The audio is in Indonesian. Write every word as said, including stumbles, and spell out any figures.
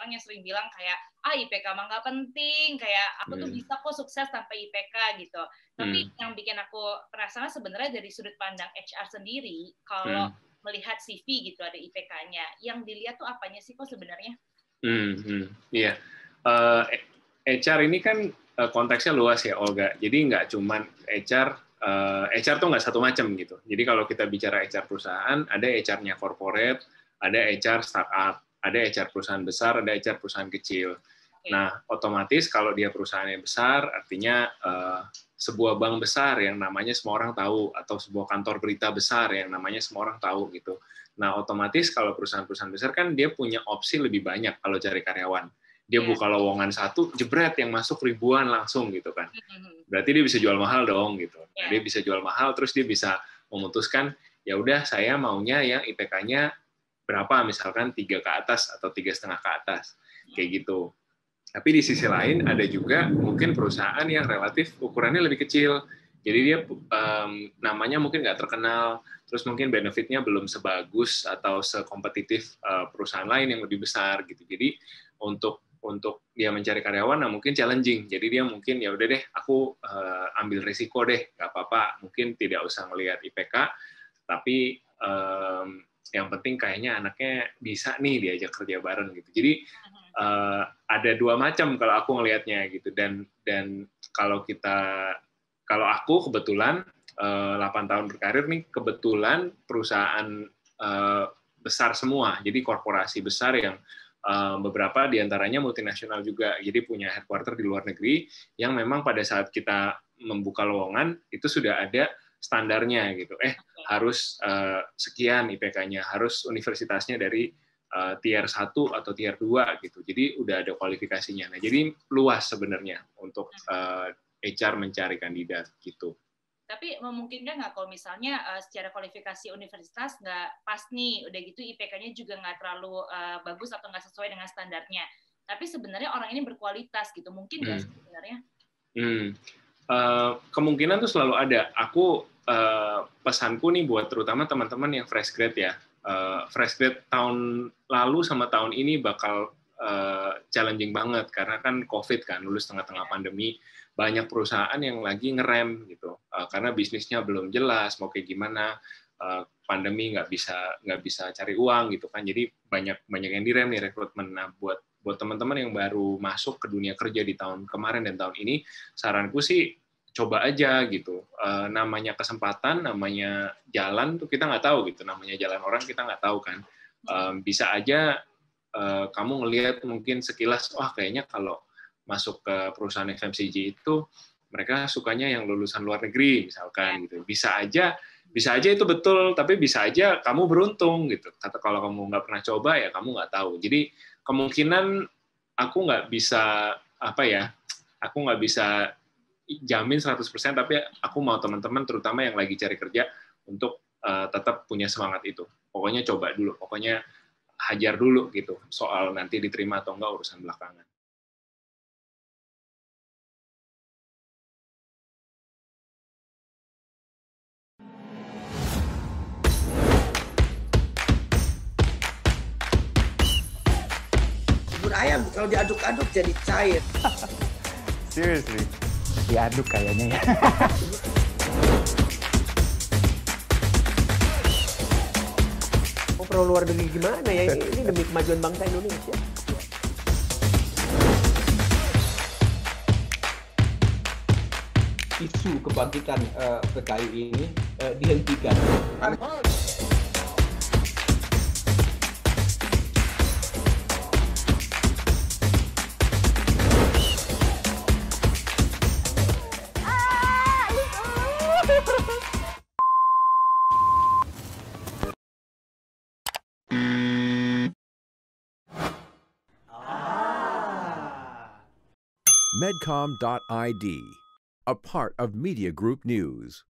orang yang sering bilang kayak, ah I P K mah nggak penting, kayak aku tuh Hmm. bisa kok sukses tanpa I P K gitu. Tapi Hmm. yang bikin aku penasaran sebenarnya dari sudut pandang H R sendiri, kalau Hmm. melihat C V gitu ada I P K-nya, yang dilihat tuh apanya sih kok sebenarnya? Hmm, hmm, iya. Uh, H R ini kan uh, konteksnya luas ya, Olga. Jadi nggak cuman H R, uh, H R tuh nggak satu macam gitu. Jadi kalau kita bicara H R perusahaan, ada H R-nya corporate, ada H R startup, ada H R perusahaan besar, ada H R perusahaan kecil. Okay. Nah, otomatis kalau dia perusahaannya besar, artinya uh, sebuah bank besar yang namanya semua orang tahu, atau sebuah kantor berita besar yang namanya semua orang tahu gitu. Nah, otomatis kalau perusahaan-perusahaan besar kan dia punya opsi lebih banyak kalau cari karyawan. Dia yeah. buka lowongan satu, jebret yang masuk ribuan langsung gitu kan. Berarti dia bisa jual mahal dong gitu. Nah, dia bisa jual mahal, terus dia bisa memutuskan, ya udah saya maunya yang I P K-nya berapa, misalkan tiga ke atas atau tiga setengah ke atas, kayak gitu. Tapi di sisi lain ada juga mungkin perusahaan yang relatif ukurannya lebih kecil. Jadi dia um, namanya mungkin nggak terkenal, terus mungkin benefitnya belum sebagus atau sekompetitif uh, perusahaan lain yang lebih besar gitu. Jadi untuk untuk dia mencari karyawan, nah mungkin challenging. Jadi dia mungkin ya udah deh, aku uh, ambil risiko deh, nggak apa-apa. Mungkin tidak usah melihat I P K, tapi um, yang penting kayaknya anaknya bisa nih diajak kerja bareng gitu. Jadi uh, ada dua macam kalau aku ngelihatnya gitu. Dan dan kalau kita kalau aku kebetulan uh, delapan tahun berkarir nih, kebetulan perusahaan uh, besar semua. Jadi korporasi besar yang uh, beberapa diantaranya multinasional juga. Jadi punya headquarter di luar negeri yang memang pada saat kita membuka lowongan itu sudah ada standarnya gitu. Eh harus uh, sekian I P K-nya, harus universitasnya dari uh, tier satu atau tier dua gitu. Jadi udah ada kualifikasinya. Nah, jadi luas sebenarnya untuk uh, H R mencari kandidat gitu. Tapi memungkinkan nggak kalau misalnya uh, secara kualifikasi universitas nggak pas nih, udah gitu I P K-nya juga nggak terlalu uh, bagus atau nggak sesuai dengan standarnya. Tapi sebenarnya orang ini berkualitas gitu, mungkin nggak hmm. sih sebenarnya? Hmm. Uh, kemungkinan tuh selalu ada. Aku uh, pesanku nih buat terutama teman-teman yang fresh grade ya. Uh, fresh grade tahun lalu sama tahun ini bakal uh, challenging banget karena kan COVID kan, lulus tengah-tengah pandemi, banyak perusahaan yang lagi ngerem gitu uh, karena bisnisnya belum jelas mau kayak gimana, uh, pandemi nggak bisa nggak bisa cari uang gitu kan, jadi banyak banyak yang direm nih rekrutmen. Nah, buat buat teman-teman yang baru masuk ke dunia kerja di tahun kemarin dan tahun ini, saranku sih coba aja gitu. Uh, namanya kesempatan, namanya jalan tuh kita nggak tahu gitu. Namanya jalan orang kita nggak tahu kan. Um, bisa aja uh, kamu ngelihat mungkin sekilas, wah kayaknya kalau masuk ke perusahaan F M C G itu mereka sukanya yang lulusan luar negeri misalkan gitu. Bisa aja, bisa aja itu betul, tapi bisa aja kamu beruntung gitu. Kata kalau kamu nggak pernah coba ya kamu nggak tahu. Jadi kemungkinan aku nggak bisa apa ya, aku nggak bisa jamin seratus persen, tapi aku mau teman-teman terutama yang lagi cari kerja untuk uh, tetap punya semangat itu. Pokoknya coba dulu, pokoknya hajar dulu gitu. Soal nanti diterima atau enggak urusan belakangan. Bubur ayam kalau diaduk-aduk jadi cair. Seriously, diaduk kayaknya ya. Mau perlu luar negeri gimana ya? Ini demi kemajuan bangsa Indonesia. Isu kebangkitan uh, P K I ini uh, dihentikan. Medcom dot I D, a part of Media Group News.